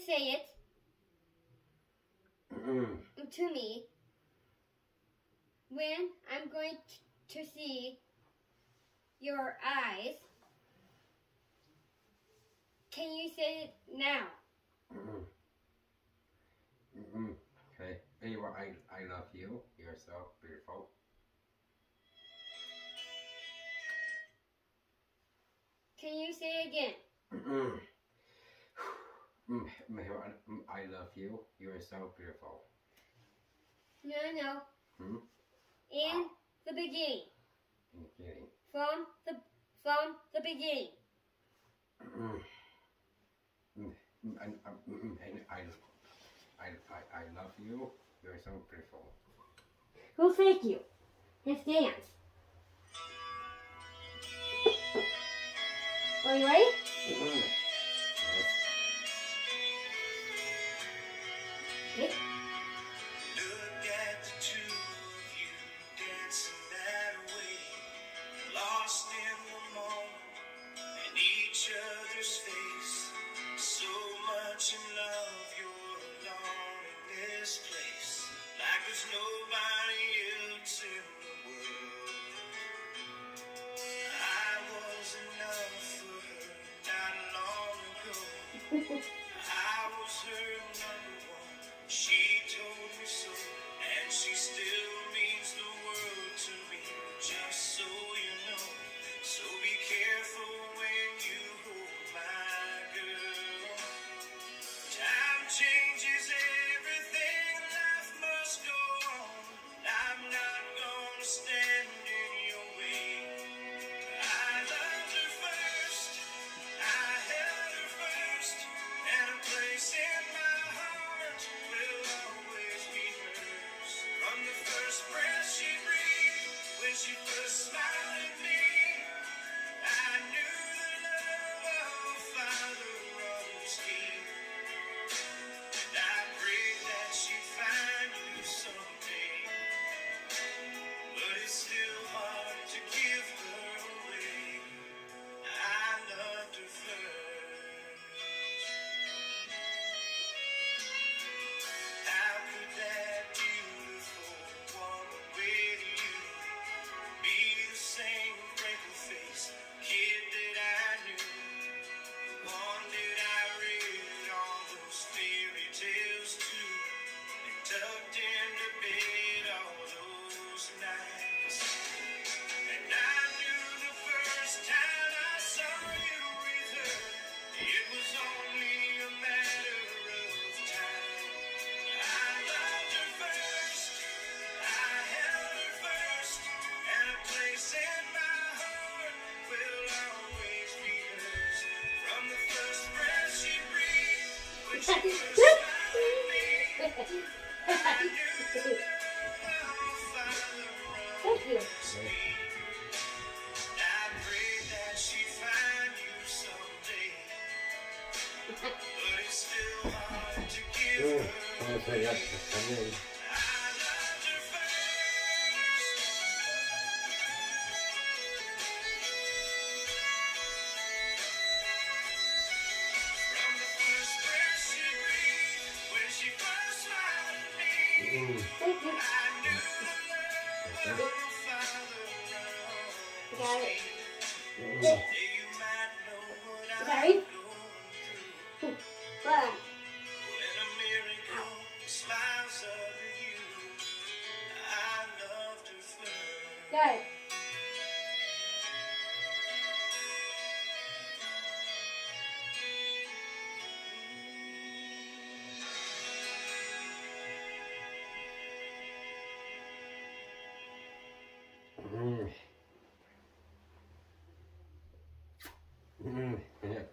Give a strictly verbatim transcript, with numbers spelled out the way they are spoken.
say it Mm. to me when I'm going to see your eyes. Can you say it now? Mm. Mm. Okay. Anyway, I I love you. You're so beautiful. Can you say it again? Mm. Mm. Mm. I love you. You're so beautiful. No, no. Hmm? In the beginning. In the beginning. From the from the beginning. Mm. Mm. And, um, mm, and I, I, I, I love you. You're so beautiful. Well, thank you. Let's dance. Are you ready? Mm. Yes. Okay. Look at the two of you dancing that way, lost in the moment and each other's face. So much in love, you're alone in this place, like there's nobody else in the world. I was enough for her not long ago. I was her number one. She told me so, and she still means the world to me. Just so you know, so be careful when you hold my girl. Time changes everything, life must go on. I'm not gonna stand in your way. I loved her first, I held her first, and a place in my heart will always be hers. From the first breath she breathed, when she first smiled at me, I knew the love of a father runs deep. And I prayed that she'd find you someday, but it's still hard to give her away. I loved her first. How could that beautiful woman with you be the same freckle-faced kid that I knew? The one that I read all those fairy tales to, and tucked into bed all those nights. And I knew the first time I saw you with her, it was only a matter of time. I loved her first, I held her first, and a place in my heart will always be hers. From the first breath she breathed, when she first smiled at me, I knew the love of a father Thank you. runs deep. I prayed that she'd find you someday, but it's still hard to give Mm. her Oh, so yeah, come in. I loved her first. From the first breath she breathed, when she first smiled at me, Mm. Thank you. I knew the love of a father runs Got it. deep. Mm. Yeah, you might know what I'm Sorry. going through. But When a miracle smiles over you, I loved her first. got it. Mm. Mm. Yeah.